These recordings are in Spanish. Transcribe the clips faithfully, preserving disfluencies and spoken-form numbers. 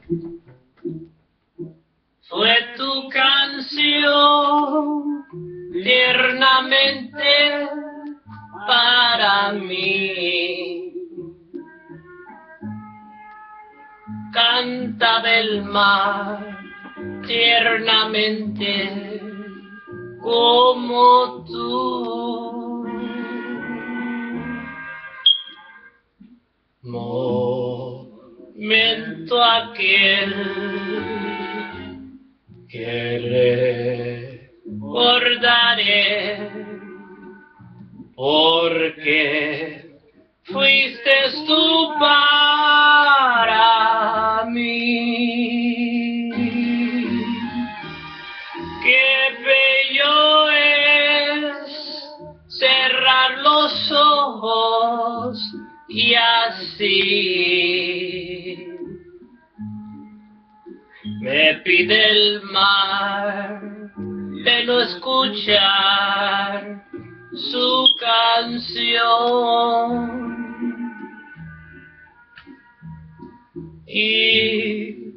Fue tu canción tiernamente para mí. Cantaba el mar tiernamente como tú. Momento aquel que recordaré, porque fuiste tú para mí. Qué bello es cerrar los ojos y así me pide el mar de no escuchar su canción y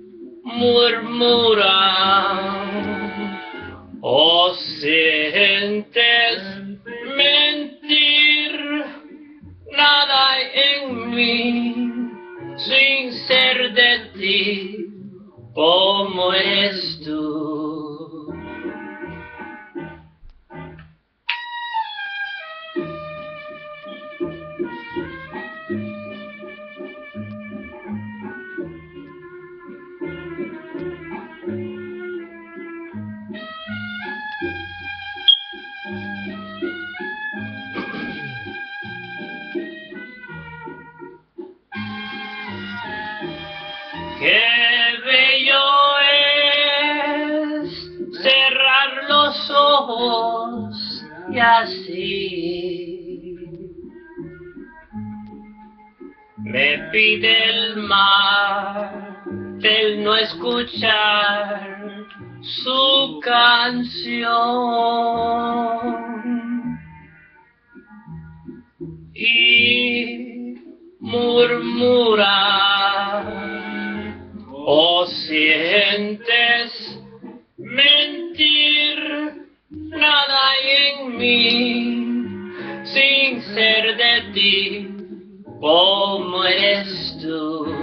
murmura: oh, sientes mentir, nada hay en mí sin ser de ti como eres tú. Qué bello es cerrar los ojos y así me pide el mar del no escuchar su canción y murmura: oh, sientes mentir, nada hay en mí sin ser de ti como eres tú.